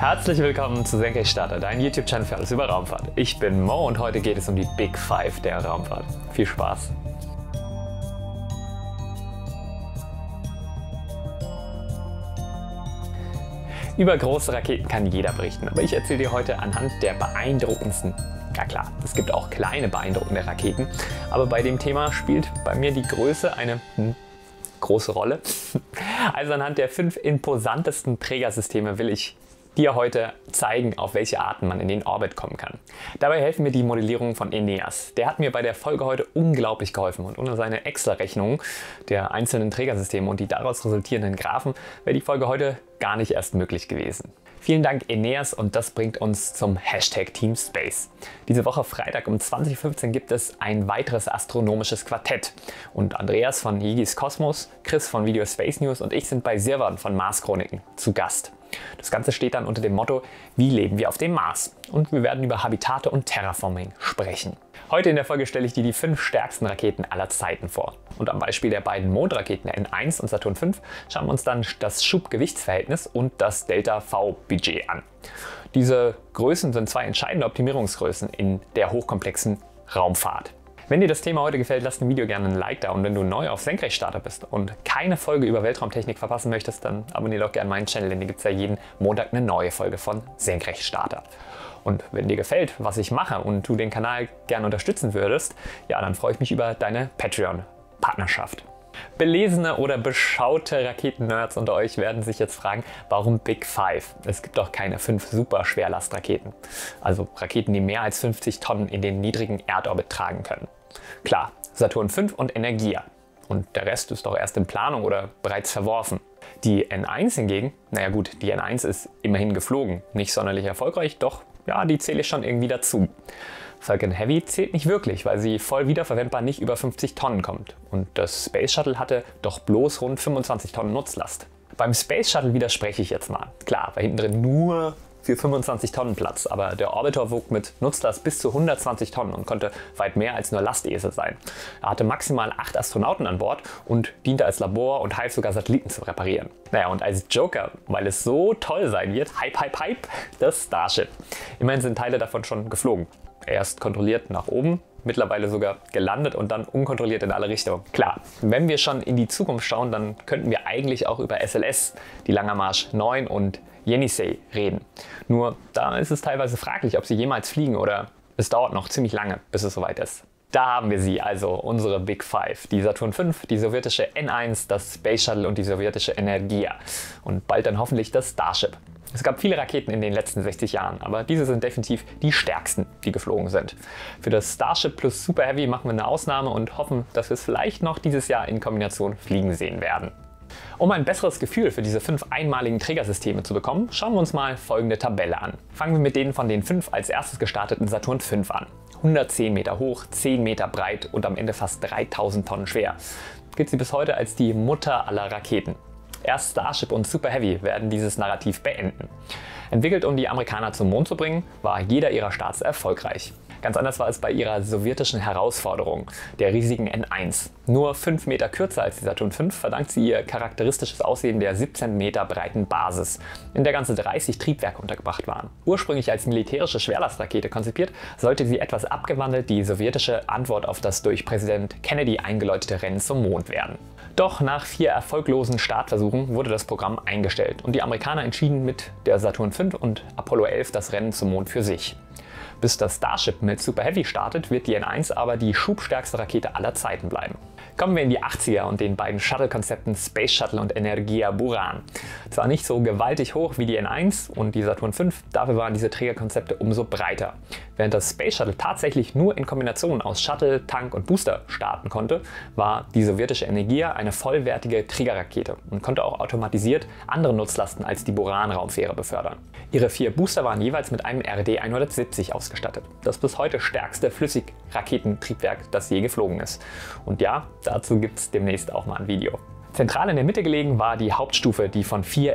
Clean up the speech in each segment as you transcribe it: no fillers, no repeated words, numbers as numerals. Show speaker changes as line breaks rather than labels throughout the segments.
Herzlich willkommen zu Senkrechtstarter, dein YouTube-Channel für alles über Raumfahrt. Ich bin Mo und heute geht es um die Big Five der Raumfahrt. Viel Spaß! Über große Raketen kann jeder berichten, aber ich erzähle dir heute anhand der beeindruckendsten. Ja klar, es gibt auch kleine beeindruckende Raketen, aber bei dem Thema spielt bei mir die Größe eine große Rolle. Also anhand der 5 imposantesten Trägersysteme will ich dir heute zeigen, auf welche Arten man in den Orbit kommen kann. Dabei helfen mir die Modellierungen von Eneas. Der hat mir bei der Folge heute unglaublich geholfen und ohne seine Excel-Rechnung der einzelnen Trägersysteme und die daraus resultierenden Graphen wäre die Folge heute gar nicht erst möglich gewesen. Vielen Dank Eneas und das bringt uns zum Hashtag Team Space. Diese Woche Freitag um 20:15 Uhr gibt es ein weiteres astronomisches Quartett. Und Andreas von Yigis Kosmos, Chris von Video Space News und ich sind bei Sirwan von Mars Chroniken zu Gast. Das Ganze steht dann unter dem Motto, wie leben wir auf dem Mars? Und wir werden über Habitate und Terraforming sprechen. Heute in der Folge stelle ich dir die 5 stärksten Raketen aller Zeiten vor. Und am Beispiel der beiden Mondraketen N1 und Saturn V schauen wir uns dann das Schub-Gewichtsverhältnis und das Delta-V-Budget an. Diese Größen sind 2 entscheidende Optimierungsgrößen in der hochkomplexen Raumfahrt. Wenn dir das Thema heute gefällt, lass dem Video gerne ein Like da und wenn du neu auf Senkrechtstarter bist und keine Folge über Weltraumtechnik verpassen möchtest, dann abonniere doch gerne meinen Channel, denn hier gibt es ja jeden Montag eine neue Folge von Senkrechtstarter. Und wenn dir gefällt, was ich mache und du den Kanal gerne unterstützen würdest, ja, dann freue ich mich über deine Patreon-Partnerschaft. Belesene oder beschaute Raketen-Nerds unter euch werden sich jetzt fragen, warum Big Five? Es gibt doch keine 5 Super-Schwerlastraketen. Also Raketen, die mehr als 50 Tonnen in den niedrigen Erdorbit tragen können. Klar, Saturn V und Energia. Und der Rest ist doch erst in Planung oder bereits verworfen. Die N1 hingegen, naja gut, die N1 ist immerhin geflogen. Nicht sonderlich erfolgreich, doch ja, die zähle ich schon irgendwie dazu. Falcon Heavy zählt nicht wirklich, weil sie voll wiederverwendbar nicht über 50 Tonnen kommt. Und das Space Shuttle hatte doch bloß rund 25 Tonnen Nutzlast. Beim Space Shuttle widerspreche ich jetzt mal. Klar, war hinten drin nur für 25 Tonnen Platz, aber der Orbiter wog mit Nutzlast bis zu 120 Tonnen und konnte weit mehr als nur Lastesel sein. Er hatte maximal 8 Astronauten an Bord und diente als Labor und half sogar Satelliten zu reparieren. Naja, und als Joker, weil es so toll sein wird, Hype, Hype, Hype, das Starship. Immerhin sind Teile davon schon geflogen. Erst kontrolliert nach oben, mittlerweile sogar gelandet und dann unkontrolliert in alle Richtungen. Klar, wenn wir schon in die Zukunft schauen, dann könnten wir eigentlich auch über SLS, die Langer Marsch 9 und Yenisei reden. Nur da ist es teilweise fraglich, ob sie jemals fliegen oder es dauert noch ziemlich lange, bis es soweit ist. Da haben wir sie, also unsere Big Five. Die Saturn V, die sowjetische N1, das Space Shuttle und die sowjetische Energia. Und bald dann hoffentlich das Starship. Es gab viele Raketen in den letzten 60 Jahren, aber diese sind definitiv die stärksten, die geflogen sind. Für das Starship plus Super Heavy machen wir eine Ausnahme und hoffen, dass wir es vielleicht noch dieses Jahr in Kombination fliegen sehen werden. Um ein besseres Gefühl für diese 5 einmaligen Trägersysteme zu bekommen, schauen wir uns mal folgende Tabelle an. Fangen wir mit denen von den 5 als erstes gestarteten Saturn V an. 110 Meter hoch, 10 Meter breit und am Ende fast 3000 Tonnen schwer. Gilt sie bis heute als die Mutter aller Raketen. Erst Starship und Super Heavy werden dieses Narrativ beenden. Entwickelt, um die Amerikaner zum Mond zu bringen, war jeder ihrer Starts erfolgreich. Ganz anders war es bei ihrer sowjetischen Herausforderung, der riesigen N1. Nur 5 Meter kürzer als die Saturn V verdankt sie ihr charakteristisches Aussehen der 17 Meter breiten Basis, in der ganze 30 Triebwerke untergebracht waren. Ursprünglich als militärische Schwerlastrakete konzipiert, sollte sie etwas abgewandelt die sowjetische Antwort auf das durch Präsident Kennedy eingeläutete Rennen zum Mond werden. Doch nach 4 erfolglosen Startversuchen wurde das Programm eingestellt und die Amerikaner entschieden mit der Saturn V und Apollo 11 das Rennen zum Mond für sich. Bis das Starship mit Super Heavy startet, wird die N1 aber die schubstärkste Rakete aller Zeiten bleiben. Kommen wir in die 80er und den beiden Shuttle-Konzepten Space Shuttle und Energia Buran. Zwar nicht so gewaltig hoch wie die N1 und die Saturn V, dafür waren diese Trägerkonzepte umso breiter. Während das Space Shuttle tatsächlich nur in Kombination aus Shuttle, Tank und Booster starten konnte, war die sowjetische Energia eine vollwertige Trägerrakete und konnte auch automatisiert andere Nutzlasten als die Buran-Raumfähre befördern. Ihre 4 Booster waren jeweils mit einem RD-170 ausgestattet. Das bis heute stärkste Flüssigраketentriebwerk, das je geflogen ist. Und ja, dazu gibt es demnächst auch mal ein Video. Zentral in der Mitte gelegen war die Hauptstufe, die von 4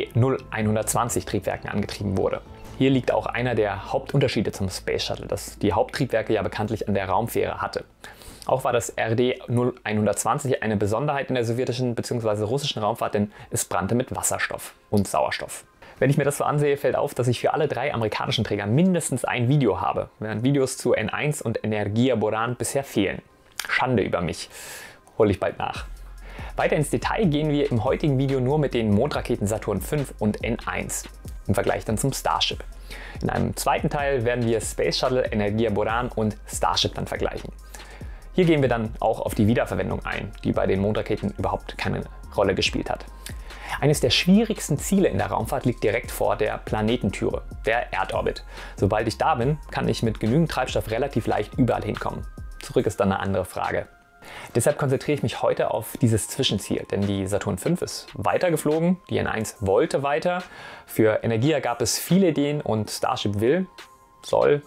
RD-0120 Triebwerken angetrieben wurde. Hier liegt auch einer der Hauptunterschiede zum Space Shuttle, das die Haupttriebwerke ja bekanntlich an der Raumfähre hatte. Auch war das RD-0120 eine Besonderheit in der sowjetischen bzw. russischen Raumfahrt, denn es brannte mit Wasserstoff und Sauerstoff. Wenn ich mir das so ansehe, fällt auf, dass ich für alle 3 amerikanischen Träger mindestens ein Video habe, während Videos zu N1 und Energia Boran bisher fehlen. Schande über mich. Hole ich bald nach. Weiter ins Detail gehen wir im heutigen Video nur mit den Mondraketen Saturn V und N1 im Vergleich dann zum Starship. In einem zweiten Teil werden wir Space Shuttle, Energia Boran und Starship dann vergleichen. Hier gehen wir dann auch auf die Wiederverwendung ein, die bei den Mondraketen überhaupt keine Rolle gespielt hat. Eines der schwierigsten Ziele in der Raumfahrt liegt direkt vor der Planetentüre, der Erdorbit. Sobald ich da bin, kann ich mit genügend Treibstoff relativ leicht überall hinkommen. Zurück ist dann eine andere Frage. Deshalb konzentriere ich mich heute auf dieses Zwischenziel, denn die Saturn V ist weitergeflogen, die N1 wollte weiter, für Energia gab es viele Ideen und Starship soll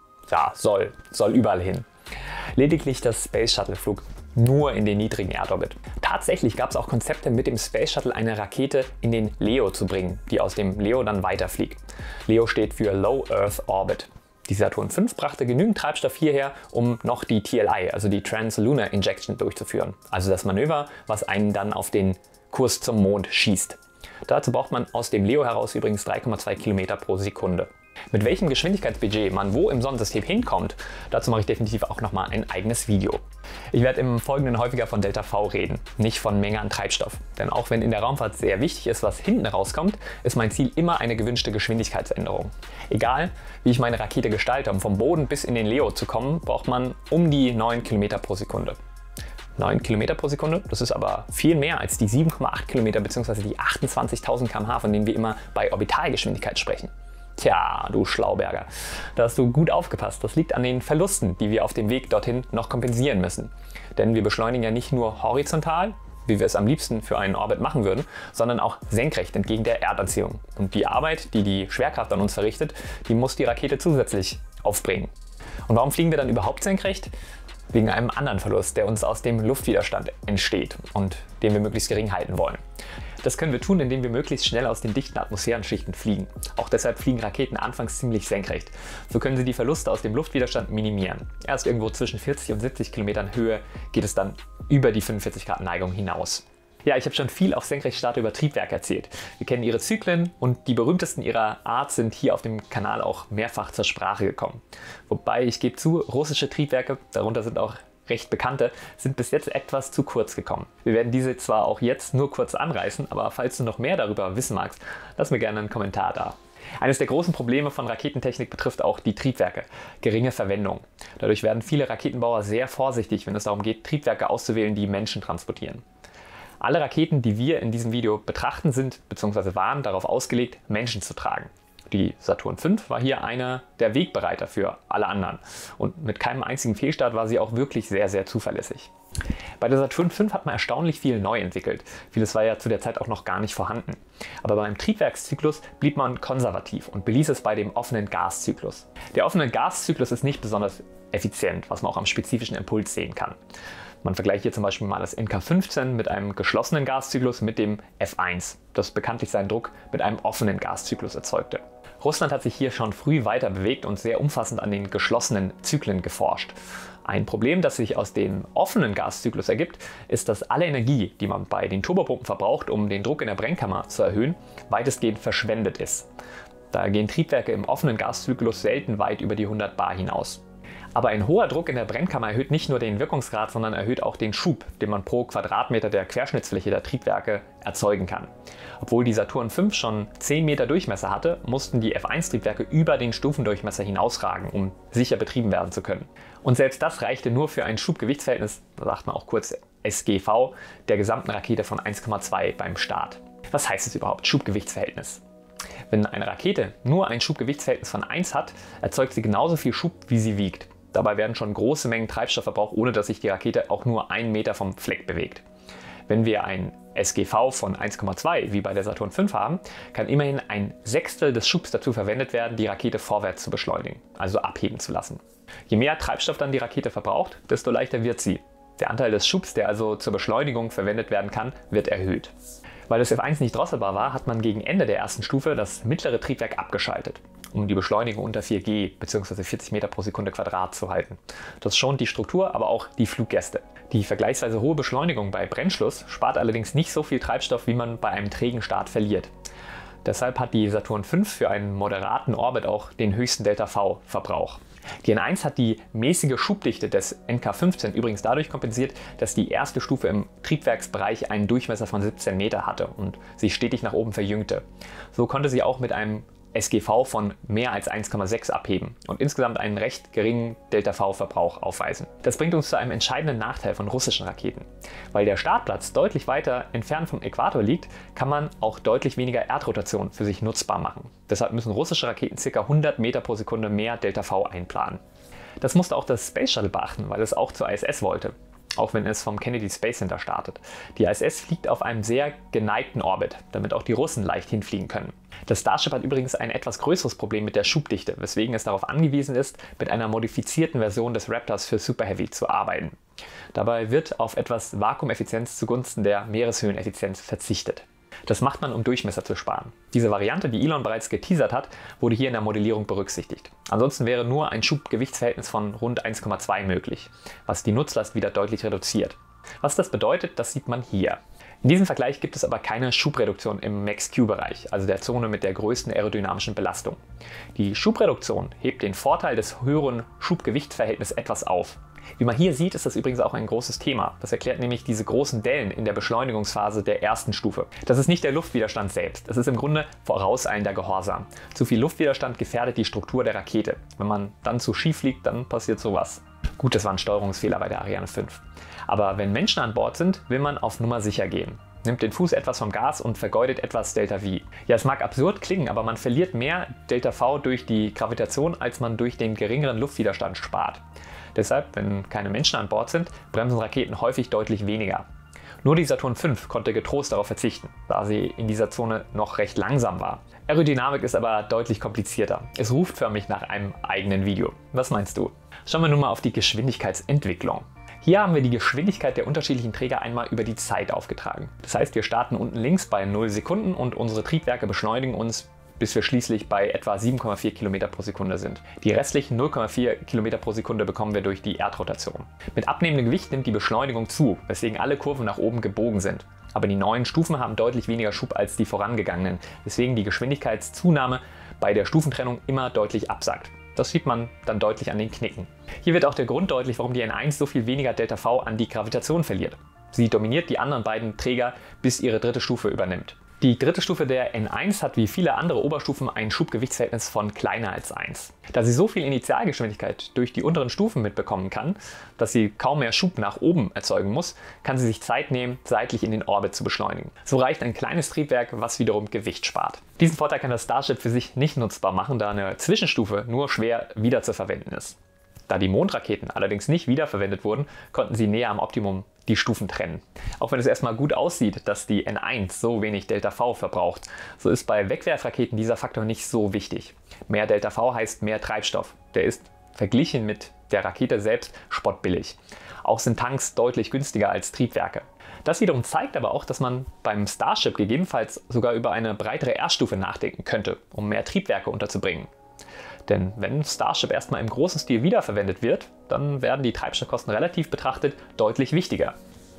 überall hin. Lediglich das Space Shuttle flog nur in den niedrigen Erdorbit. Tatsächlich gab es auch Konzepte, mit dem Space Shuttle eine Rakete in den LEO zu bringen, die aus dem LEO dann weiterfliegt. LEO steht für Low Earth Orbit. Die Saturn V brachte genügend Treibstoff hierher, um noch die TLI, also die Trans-Lunar Injection, durchzuführen. Also das Manöver, was einen dann auf den Kurs zum Mond schießt. Dazu braucht man aus dem LEO heraus übrigens 3,2 Kilometer pro Sekunde. Mit welchem Geschwindigkeitsbudget man wo im Sonnensystem hinkommt, dazu mache ich definitiv auch nochmal ein eigenes Video. Ich werde im Folgenden häufiger von Delta V reden, nicht von Menge an Treibstoff. Denn auch wenn in der Raumfahrt sehr wichtig ist, was hinten rauskommt, ist mein Ziel immer eine gewünschte Geschwindigkeitsänderung. Egal, wie ich meine Rakete gestalte, um vom Boden bis in den LEO zu kommen, braucht man um die 9 Kilometer pro Sekunde. 9 Kilometer pro Sekunde, das ist aber viel mehr als die 7,8 Kilometer bzw. die 28.000 km/h, von denen wir immer bei Orbitalgeschwindigkeit sprechen. Tja, du Schlauberger, da hast du gut aufgepasst. Das liegt an den Verlusten, die wir auf dem Weg dorthin noch kompensieren müssen. Denn wir beschleunigen ja nicht nur horizontal, wie wir es am liebsten für einen Orbit machen würden, sondern auch senkrecht entgegen der Erdanziehung. Und die Arbeit, die die Schwerkraft an uns verrichtet, die muss die Rakete zusätzlich aufbringen. Und warum fliegen wir dann überhaupt senkrecht? Wegen einem anderen Verlust, der uns aus dem Luftwiderstand entsteht und den wir möglichst gering halten wollen. Das können wir tun, indem wir möglichst schnell aus den dichten Atmosphärenschichten fliegen. Auch deshalb fliegen Raketen anfangs ziemlich senkrecht. So können sie die Verluste aus dem Luftwiderstand minimieren. Erst irgendwo zwischen 40 und 70 Kilometern Höhe geht es dann über die 45 Grad Neigung hinaus. Ja, ich habe schon viel auf Senkrechtstarter über Triebwerke erzählt. Wir kennen ihre Zyklen und die berühmtesten ihrer Art sind hier auf dem Kanal auch mehrfach zur Sprache gekommen. Wobei, ich gebe zu, russische Triebwerke, darunter sind auch recht bekannte, sind bis jetzt etwas zu kurz gekommen. Wir werden diese zwar auch jetzt nur kurz anreißen, aber falls du noch mehr darüber wissen magst, lass mir gerne einen Kommentar da. Eines der großen Probleme von Raketentechnik betrifft auch die Triebwerke. Geringe Verwendung. Dadurch werden viele Raketenbauer sehr vorsichtig, wenn es darum geht, Triebwerke auszuwählen, die Menschen transportieren. Alle Raketen, die wir in diesem Video betrachten, sind bzw. waren darauf ausgelegt, Menschen zu tragen. Die Saturn V war hier einer der Wegbereiter für alle anderen und mit keinem einzigen Fehlstart war sie auch wirklich sehr, sehr zuverlässig. Bei der Saturn V hat man erstaunlich viel neu entwickelt. Vieles war ja zu der Zeit auch noch gar nicht vorhanden. Aber beim Triebwerkszyklus blieb man konservativ und beließ es bei dem offenen Gaszyklus. Der offene Gaszyklus ist nicht besonders effizient, was man auch am spezifischen Impuls sehen kann. Man vergleicht hier zum Beispiel mal das NK-15 mit einem geschlossenen Gaszyklus mit dem F1, das bekanntlich seinen Druck mit einem offenen Gaszyklus erzeugte. Russland hat sich hier schon früh weiter bewegt und sehr umfassend an den geschlossenen Zyklen geforscht. Ein Problem, das sich aus dem offenen Gaszyklus ergibt, ist, dass alle Energie, die man bei den Turbopumpen verbraucht, um den Druck in der Brennkammer zu erhöhen, weitestgehend verschwendet ist. Da gehen Triebwerke im offenen Gaszyklus selten weit über die 100 bar hinaus. Aber ein hoher Druck in der Brennkammer erhöht nicht nur den Wirkungsgrad, sondern erhöht auch den Schub, den man pro Quadratmeter der Querschnittsfläche der Triebwerke erzeugen kann. Obwohl die Saturn V schon 10 Meter Durchmesser hatte, mussten die F1-Triebwerke über den Stufendurchmesser hinausragen, um sicher betrieben werden zu können. Und selbst das reichte nur für ein Schubgewichtsverhältnis, sagt man auch kurz SGV, der gesamten Rakete von 1,2 beim Start. Was heißt es überhaupt, Schubgewichtsverhältnis? Wenn eine Rakete nur ein Schubgewichtsverhältnis von 1 hat, erzeugt sie genauso viel Schub, wie sie wiegt. Dabei werden schon große Mengen Treibstoff verbraucht, ohne dass sich die Rakete auch nur 1 Meter vom Fleck bewegt. Wenn wir ein SGV von 1,2 wie bei der Saturn V haben, kann immerhin ein Sechstel des Schubs dazu verwendet werden, die Rakete vorwärts zu beschleunigen, also abheben zu lassen. Je mehr Treibstoff dann die Rakete verbraucht, desto leichter wird sie. Der Anteil des Schubs, der also zur Beschleunigung verwendet werden kann, wird erhöht. Weil das F1 nicht drosselbar war, hat man gegen Ende der ersten Stufe das mittlere Triebwerk abgeschaltet, um die Beschleunigung unter 4 G bzw. 40 Meter pro Sekunde Quadrat zu halten. Das schont die Struktur, aber auch die Fluggäste. Die vergleichsweise hohe Beschleunigung bei Brennschluss spart allerdings nicht so viel Treibstoff, wie man bei einem trägen Start verliert. Deshalb hat die Saturn V für einen moderaten Orbit auch den höchsten Delta-V-Verbrauch. Die N1 hat die mäßige Schubdichte des NK-15 übrigens dadurch kompensiert, dass die erste Stufe im Triebwerksbereich einen Durchmesser von 17 Meter hatte und sich stetig nach oben verjüngte. So konnte sie auch mit einem SGV von mehr als 1,6 abheben und insgesamt einen recht geringen Delta-V-Verbrauch aufweisen. Das bringt uns zu einem entscheidenden Nachteil von russischen Raketen. Weil der Startplatz deutlich weiter entfernt vom Äquator liegt, kann man auch deutlich weniger Erdrotation für sich nutzbar machen. Deshalb müssen russische Raketen ca. 100 Meter pro Sekunde mehr Delta-V einplanen. Das musste auch das Space Shuttle beachten, weil es auch zur ISS wollte, auch wenn es vom Kennedy Space Center startet. Die ISS fliegt auf einem sehr geneigten Orbit, damit auch die Russen leicht hinfliegen können. Das Starship hat übrigens ein etwas größeres Problem mit der Schubdichte, weswegen es darauf angewiesen ist, mit einer modifizierten Version des Raptors für Super Heavy zu arbeiten. Dabei wird auf etwas Vakuumeffizienz zugunsten der Meereshöheneffizienz verzichtet. Das macht man, um Durchmesser zu sparen. Diese Variante, die Elon bereits geteasert hat, wurde hier in der Modellierung berücksichtigt. Ansonsten wäre nur ein Schub-Gewichtsverhältnis von rund 1,2 möglich, was die Nutzlast wieder deutlich reduziert. Was das bedeutet, das sieht man hier. In diesem Vergleich gibt es aber keine Schubreduktion im Max-Q-Bereich, also der Zone mit der größten aerodynamischen Belastung. Die Schubreduktion hebt den Vorteil des höheren Schub-Gewicht-Verhältnisses etwas auf. Wie man hier sieht, ist das übrigens auch ein großes Thema. Das erklärt nämlich diese großen Dellen in der Beschleunigungsphase der ersten Stufe. Das ist nicht der Luftwiderstand selbst, es ist im Grunde vorauseilender Gehorsam. Zu viel Luftwiderstand gefährdet die Struktur der Rakete. Wenn man dann zu schief fliegt, dann passiert sowas. Gut, das war ein Steuerungsfehler bei der Ariane 5. Aber wenn Menschen an Bord sind, will man auf Nummer sicher gehen. Nimmt den Fuß etwas vom Gas und vergeudet etwas Delta-V. Ja, es mag absurd klingen, aber man verliert mehr Delta-V durch die Gravitation, als man durch den geringeren Luftwiderstand spart. Deshalb, wenn keine Menschen an Bord sind, bremsen Raketen häufig deutlich weniger. Nur die Saturn V konnte getrost darauf verzichten, da sie in dieser Zone noch recht langsam war. Aerodynamik ist aber deutlich komplizierter. Es ruft förmlich nach einem eigenen Video. Was meinst du? Schauen wir nun mal auf die Geschwindigkeitsentwicklung. Hier haben wir die Geschwindigkeit der unterschiedlichen Träger einmal über die Zeit aufgetragen. Das heißt, wir starten unten links bei 0 Sekunden und unsere Triebwerke beschleunigen uns, bis wir schließlich bei etwa 7,4 km pro Sekunde sind. Die restlichen 0,4 km pro Sekunde bekommen wir durch die Erdrotation. Mit abnehmendem Gewicht nimmt die Beschleunigung zu, weswegen alle Kurven nach oben gebogen sind. Aber die neuen Stufen haben deutlich weniger Schub als die vorangegangenen, weswegen die Geschwindigkeitszunahme bei der Stufentrennung immer deutlich absackt. Das sieht man dann deutlich an den Knicken. Hier wird auch der Grund deutlich, warum die N1 so viel weniger Delta-V an die Gravitation verliert. Sie dominiert die anderen beiden Träger, bis ihre dritte Stufe übernimmt. Die dritte Stufe der N1 hat wie viele andere Oberstufen ein Schubgewichtsverhältnis von kleiner als 1. Da sie so viel Initialgeschwindigkeit durch die unteren Stufen mitbekommen kann, dass sie kaum mehr Schub nach oben erzeugen muss, kann sie sich Zeit nehmen, seitlich in den Orbit zu beschleunigen. So reicht ein kleines Triebwerk, was wiederum Gewicht spart. Diesen Vorteil kann das Starship für sich nicht nutzbar machen, da eine Zwischenstufe nur schwer wiederzuverwenden ist. Da die Mondraketen allerdings nicht wiederverwendet wurden, konnten sie näher am Optimum die Stufen trennen. Auch wenn es erstmal gut aussieht, dass die N1 so wenig Delta-V verbraucht, so ist bei Wegwerfraketen dieser Faktor nicht so wichtig. Mehr Delta-V heißt mehr Treibstoff. Der ist verglichen mit der Rakete selbst spottbillig. Auch sind Tanks deutlich günstiger als Triebwerke. Das wiederum zeigt aber auch, dass man beim Starship gegebenenfalls sogar über eine breitere Erdstufe nachdenken könnte, um mehr Triebwerke unterzubringen. Denn wenn Starship erstmal im großen Stil wiederverwendet wird, dann werden die Treibstoffkosten relativ betrachtet deutlich wichtiger.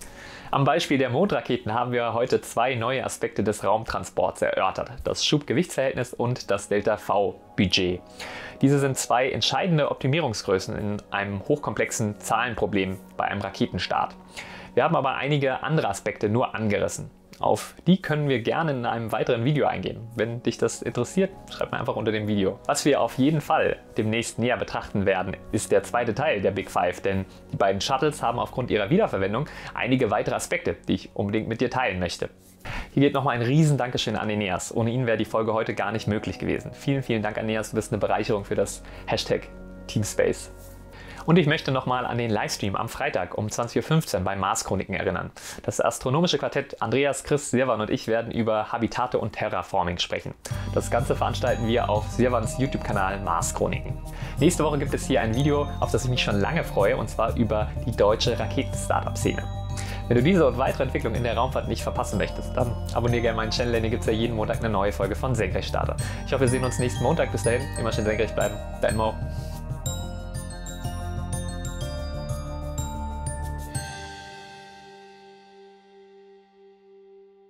Am Beispiel der Mondraketen haben wir heute zwei neue Aspekte des Raumtransports erörtert: das Schubgewichtsverhältnis und das Delta-V-Budget. Diese sind zwei entscheidende Optimierungsgrößen in einem hochkomplexen Zahlenproblem bei einem Raketenstart. Wir haben aber einige andere Aspekte nur angerissen. Auf die können wir gerne in einem weiteren Video eingehen. Wenn dich das interessiert, schreib mir einfach unter dem Video. Was wir auf jeden Fall demnächst näher betrachten werden, ist der zweite Teil der Big Five, denn die beiden Shuttles haben aufgrund ihrer Wiederverwendung einige weitere Aspekte, die ich unbedingt mit dir teilen möchte. Hier geht nochmal ein riesen Dankeschön an Eneas. Ohne ihn wäre die Folge heute gar nicht möglich gewesen. Vielen, vielen Dank, Eneas. Du bist eine Bereicherung für das Hashtag Teamspace. Und ich möchte nochmal an den Livestream am Freitag um 20:15 Uhr bei Mars Chroniken erinnern. Das astronomische Quartett Andreas, Chris, Sirwan und ich werden über Habitate und Terraforming sprechen. Das Ganze veranstalten wir auf Sirwans YouTube-Kanal Mars Chroniken. Nächste Woche gibt es hier ein Video, auf das ich mich schon lange freue, und zwar über die deutsche Raketen-Startup-Szene. Wenn du diese und weitere Entwicklungen in der Raumfahrt nicht verpassen möchtest, dann abonniere gerne meinen Channel, denn hier gibt es ja jeden Montag eine neue Folge von Senkrechtstarter. Ich hoffe, wir sehen uns nächsten Montag. Bis dahin, immer schön senkrecht bleiben. Dein Mo.